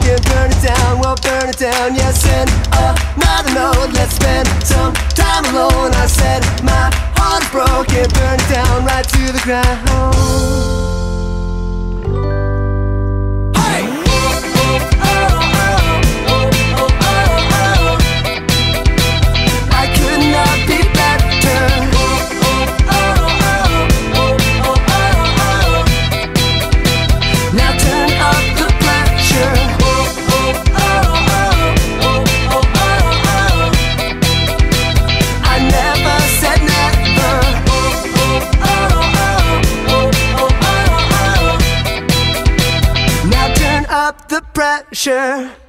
broken, burn it down, well burn it down. Yes, and another note, let's spend some time alone. I said my heart is broken, burn it down right to the ground. Up the pressure.